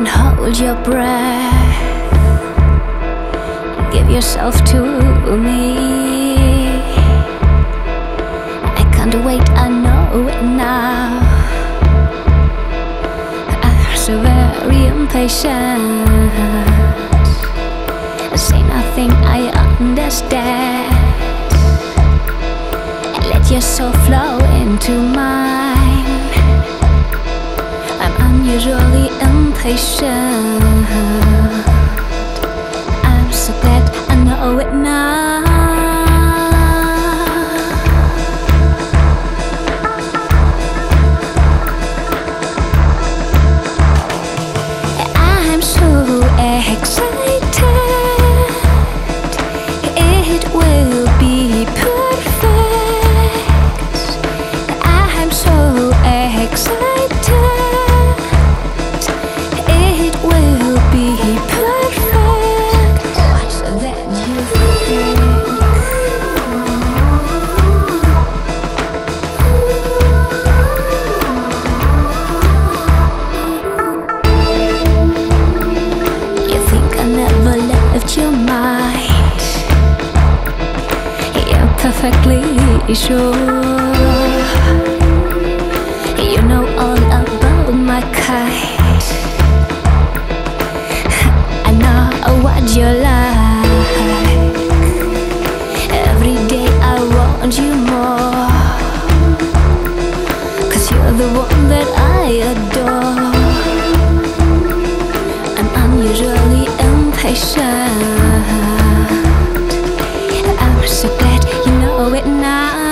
hold your breath. Give yourself to me. I can't wait, I know it now. I'm so very impatient. Say nothing, I understand. Let your soul flow into mine. I'm unusually impatient. I'm so glad I know it now. I'm so excited. It will be perfect. I'm so excited. It will be perfect. What's that you think? You think I never left your mind? You're perfectly sure. You know all about my kind. I know what you're like. Every day I want you more. 'Cause you're the one that I adore. I'm unusually impatient. I'm so glad you know it now.